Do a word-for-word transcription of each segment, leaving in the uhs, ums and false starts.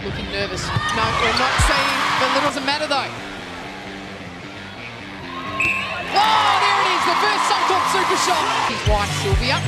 looking nervous. No, we're not seeing, but little doesn't matter though. Oh, there it is, the first Suncorp super shot. His wife, Sylvia.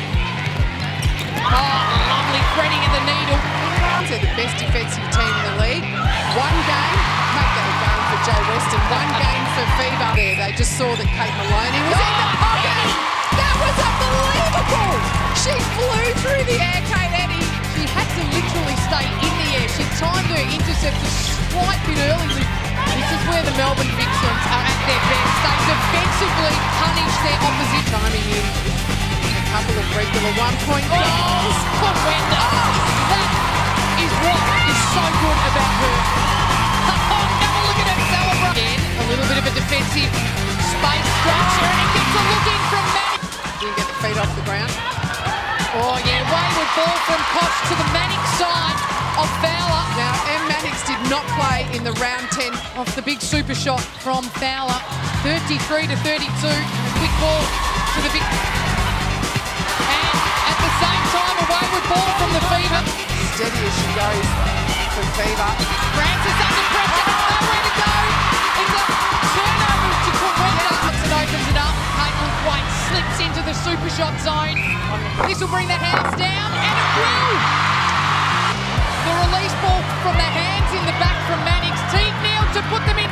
Oh, lovely threading of the needle. They're the best defensive team in the league. One game, make that a game for Joe Weston. One game for Fever. There, they just saw that Kate Maloney was in the pocket. That was unbelievable. She flew through the air, Kate Eddie. She had to literally stay in the air. She timed her intercept a slight bit early. This is where the Melbourne Vixens are at their best. They defensively punish their opposition. Chiming in a couple of regular one-point goals. For Wenda. That is what is so good about her. Oh, have a look at her celebrate. Again, a little bit of a defensive space structure, and it gets a look in from Mannix. Didn't get the feet off the ground. Oh yeah, wayward ball from Koch to the Mannix side of Fowler. Now, M. Mannix did not play in the round ten off the big super shot from Fowler. thirty-three to thirty-two. Quick ball to the big. And at the same time, a wayward ball from the Fever. Steady as she goes for Fever. Francis under pressure, nowhere to go. It's a turnover to Kwenda. It opens it up. Caitlin White slips into the super shot zone. This will bring the house down, and it will. The release ball from the hands in the back from Mannix. Teague Neal to put them in